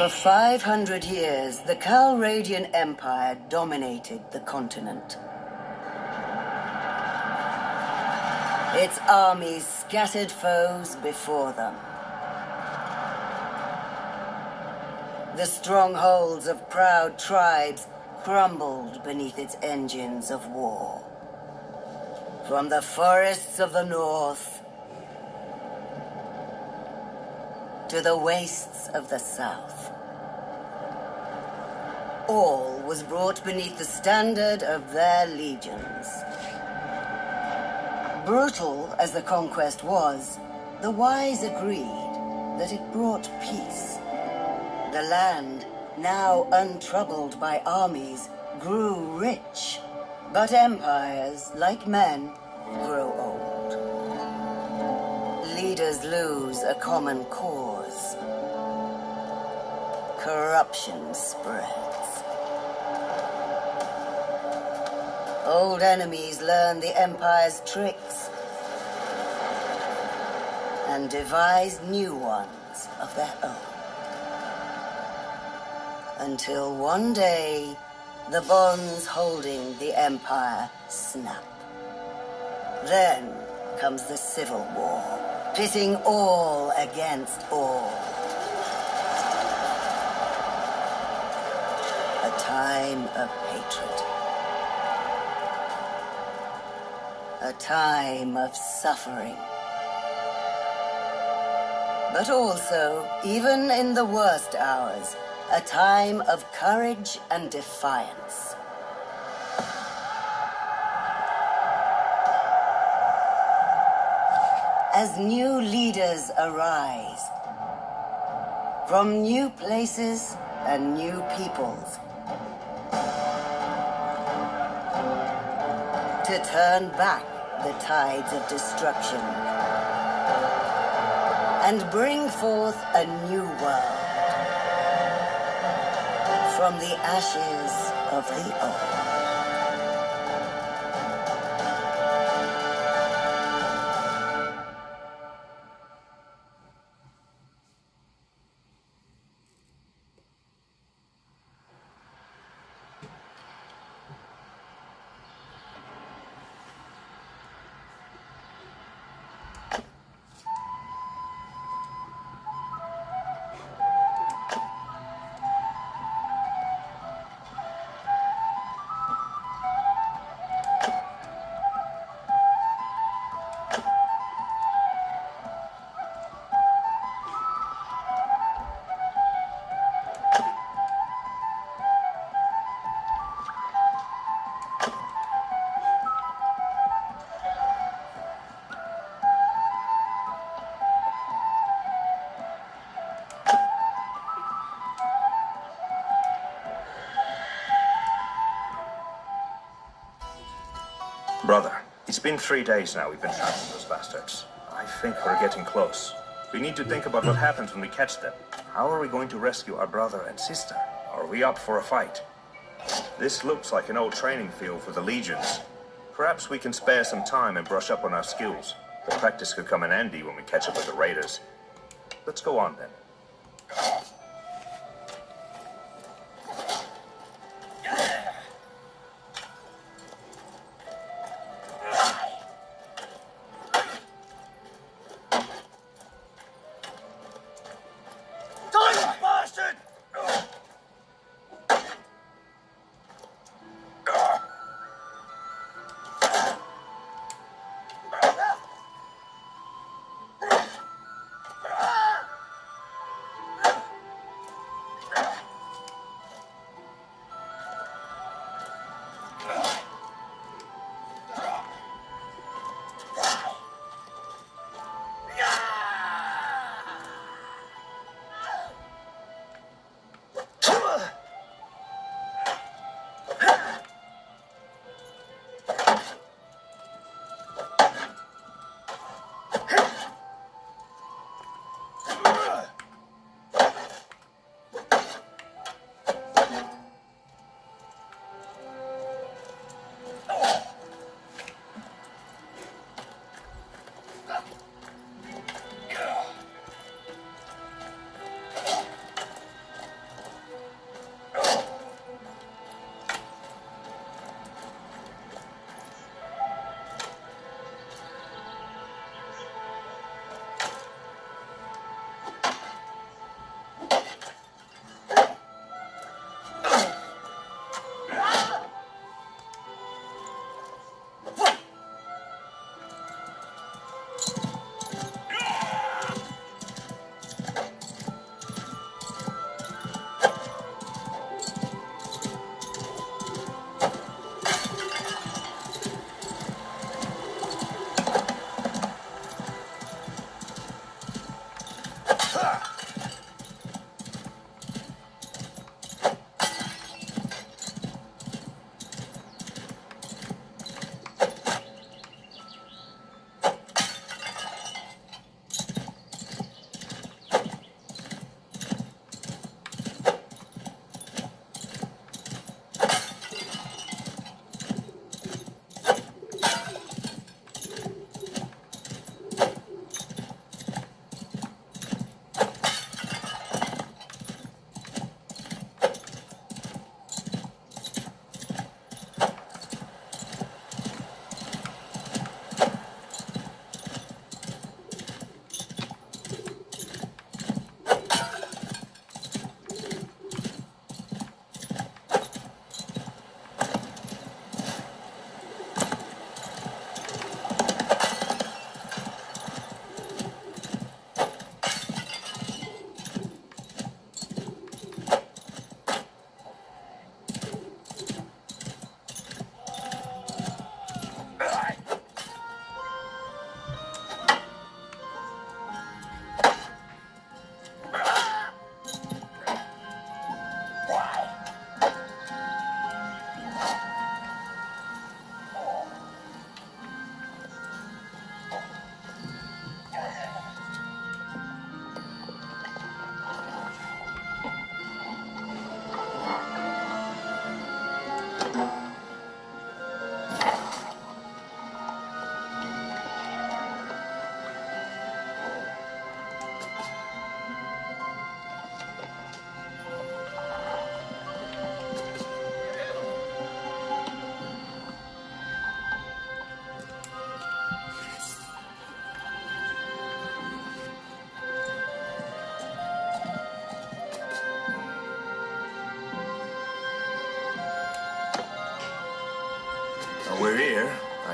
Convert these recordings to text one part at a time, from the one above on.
For 500 years, the Calradian Empire dominated the continent. Its armies scattered foes before them. The strongholds of proud tribes crumbled beneath its engines of war. From the forests of the north to the wastes of the south, all was brought beneath the standard of their legions. Brutal as the conquest was, the wise agreed that it brought peace. The land, now untroubled by armies, grew rich, but empires, like men, grow old. Leaders lose a common cause. Corruption spreads. Old enemies learn the Empire's tricks and devise new ones of their own. Until one day, the bonds holding the Empire snap. Then comes the Civil War, pitting all against all. A time of hatred. A time of suffering. But also, even in the worst hours, a time of courage and defiance. As new leaders arise, from new places and new peoples, to turn back the tides of destruction and bring forth a new world from the ashes of the old. Brother, it's been 3 days now we've been tracking those bastards. I think we're getting close. We need to think about what happens when we catch them. How are we going to rescue our brother and sister? Are we up for a fight? This looks like an old training field for the legions. Perhaps we can spare some time and brush up on our skills. The practice could come in handy when we catch up with the raiders. Let's go on then.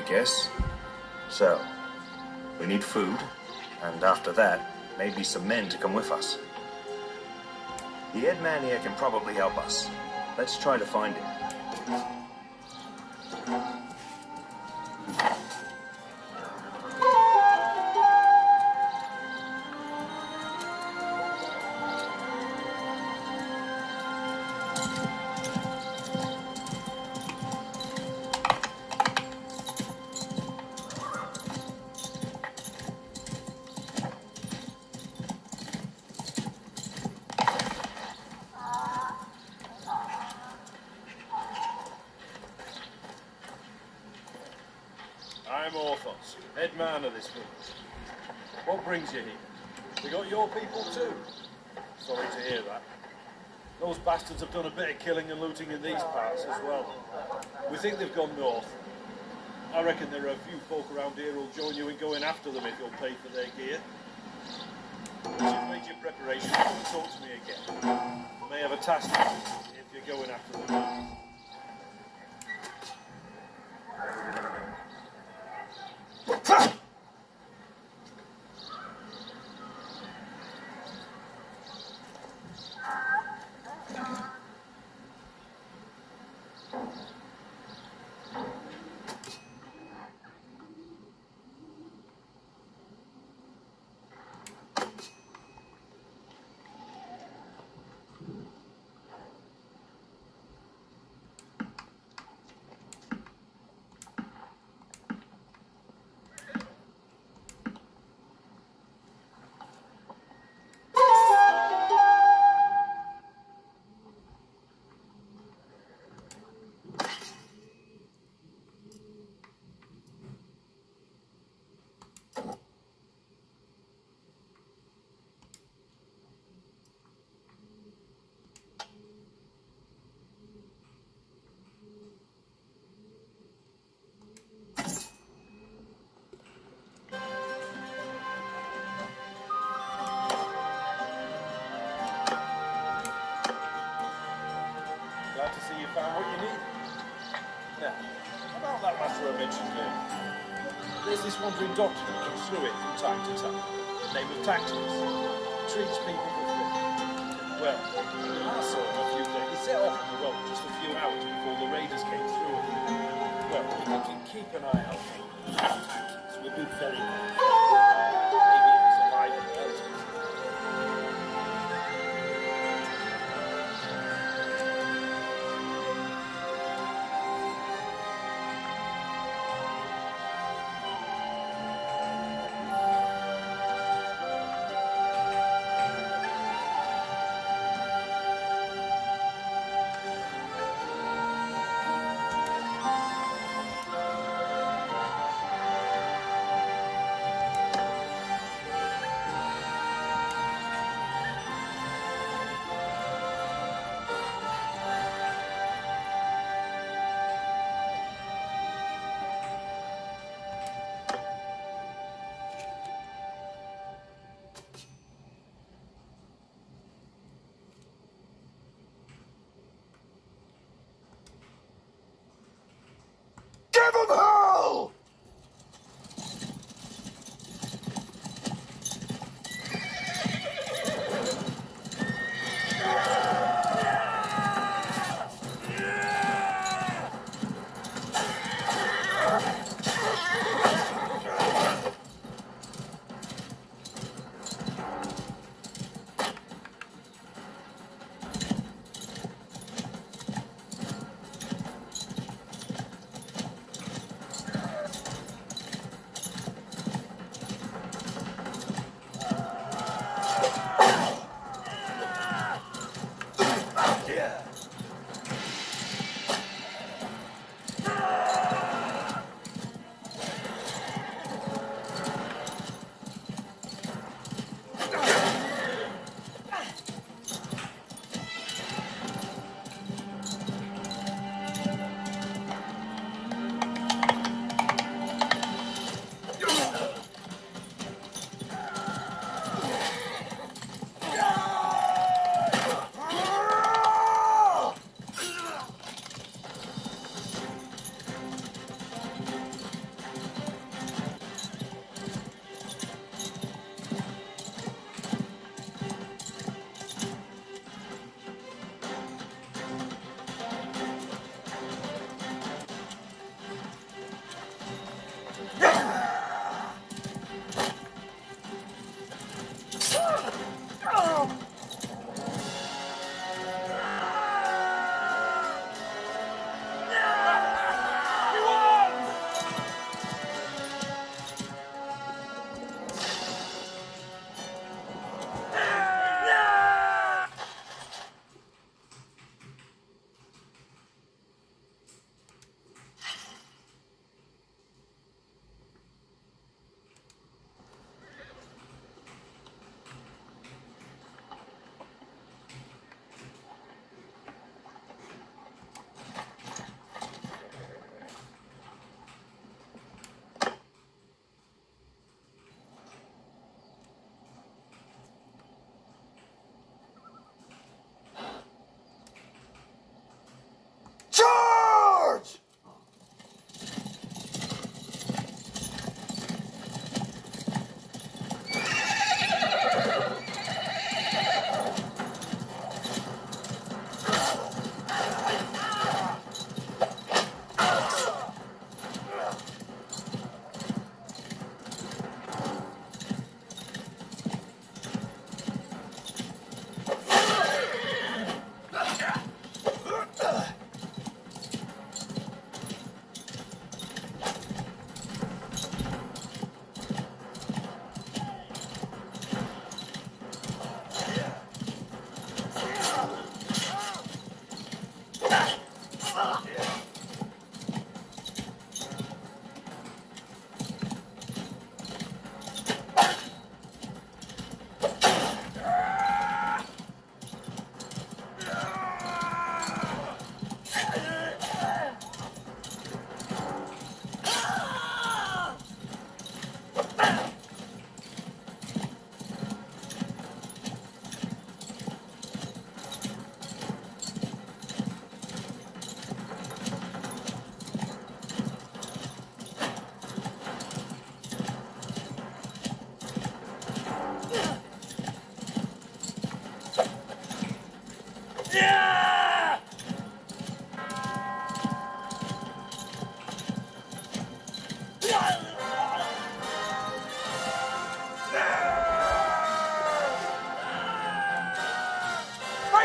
guess. So, we need food, and after that, maybe some men to come with us. The head man here can probably help us. Let's try to find him. I'm Orthos, head man of this village. What brings you here? They got your people too? Sorry to hear that. Those bastards have done a bit of killing and looting in these parts as well. We think they've gone north. I reckon there are a few folk around here who'll join you in going after them if you'll pay for their gear. Once you've made your preparations, talk to me again. I may have a task if you're going after them. Glad to see you found what you need. Now, about that matter I mentioned earlier. There's this wandering doctor who comes through it from time to time. The name of Tactics. Treats people for free. Well, I saw him a few days. He set off on the road just a few hours before the raiders came through. Well, if you can keep an eye out for Tactics, we'll be very good. Maybe if he's alive and well.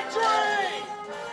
Victory!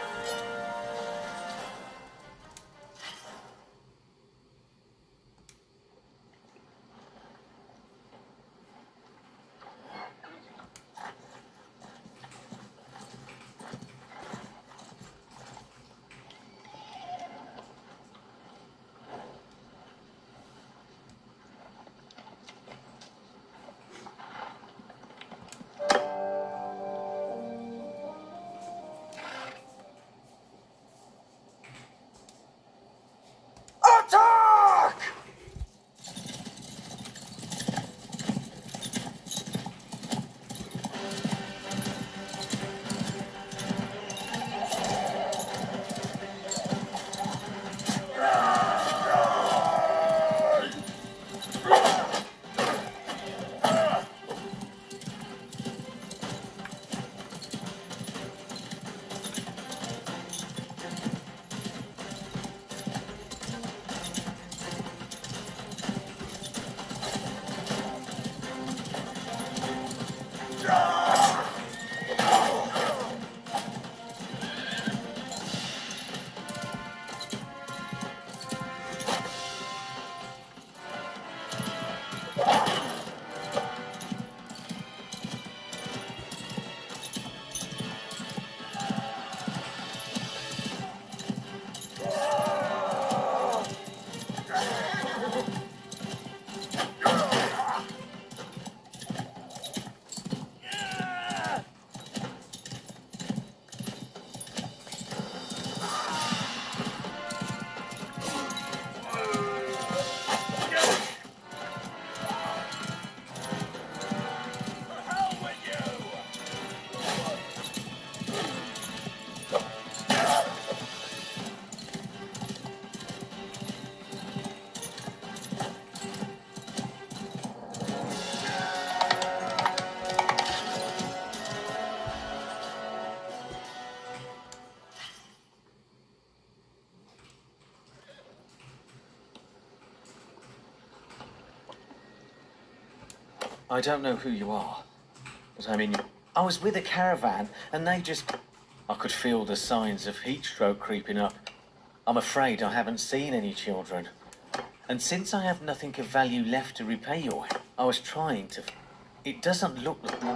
Attack! I don't know who you are, but I mean, I was with a caravan and they just... I could feel the signs of heat stroke creeping up. I'm afraid I haven't seen any children. And since I have nothing of value left to repay your... I was trying to... It doesn't look like...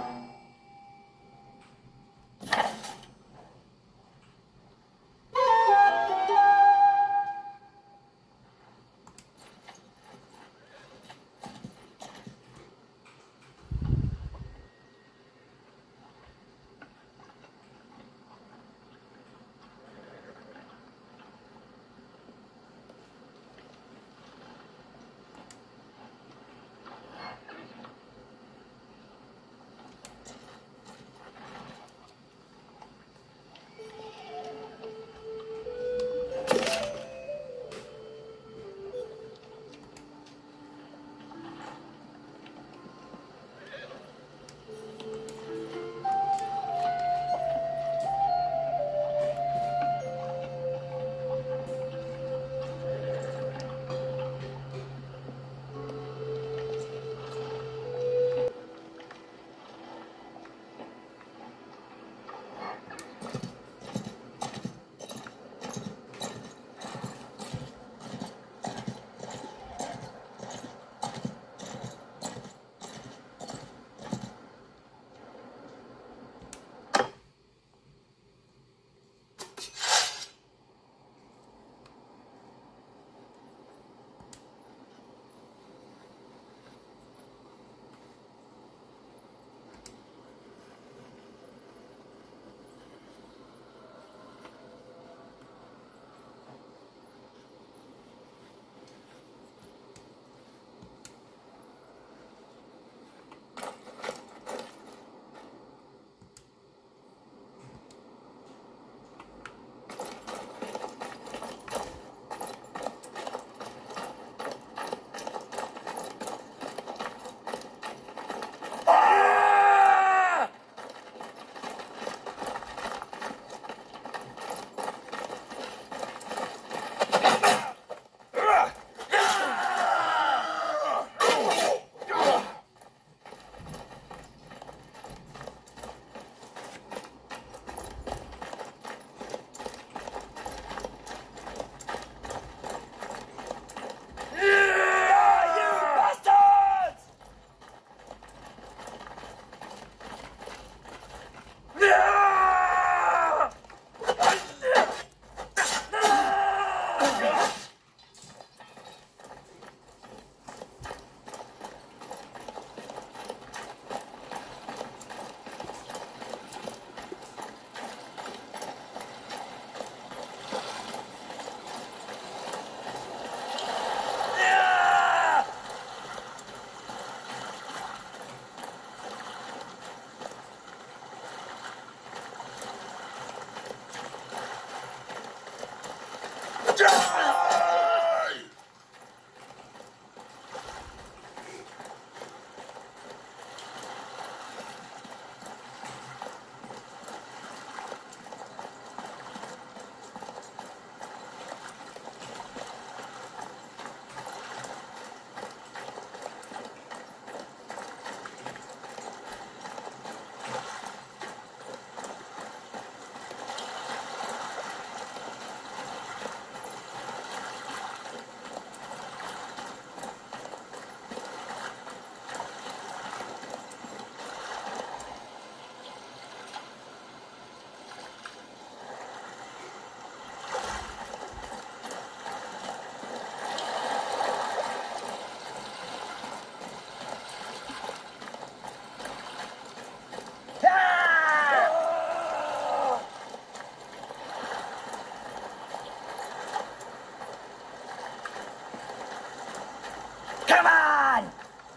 Come on!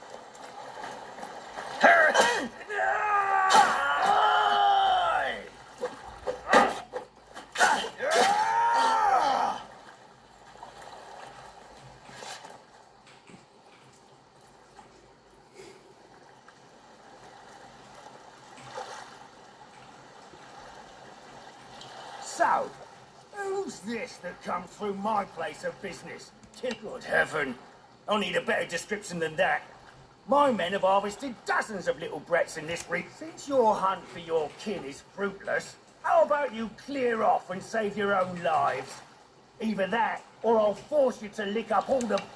So, who's this that comes through my place of business? Good heaven. I'll need a better description than that. My men have harvested dozens of little brats in this region. Since your hunt for your kin is fruitless, how about you clear off and save your own lives? Either that, or I'll force you to lick up all the...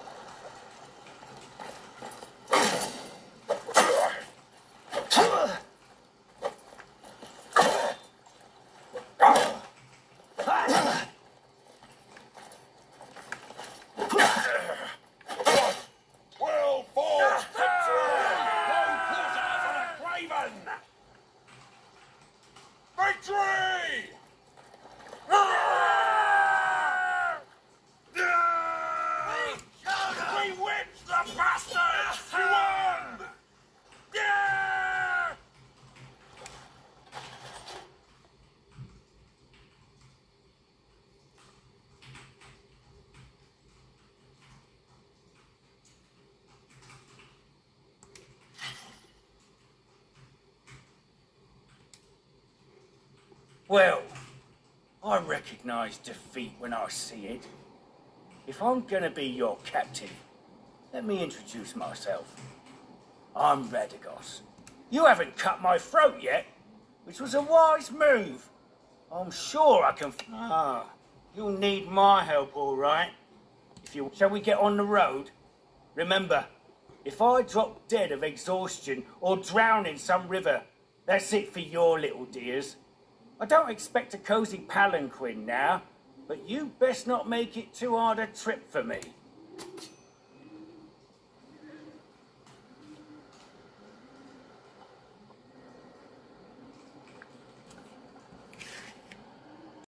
Well, I recognise defeat when I see it. If I'm gonna be your captain, let me introduce myself. I'm Radagos. You haven't cut my throat yet, which was a wise move. I'm sure I can... you'll need my help, all right. Shall we get on the road? Remember, if I drop dead of exhaustion or drown in some river, that's it for your little dears. I don't expect a cosy palanquin now, but you best not make it too hard a trip for me.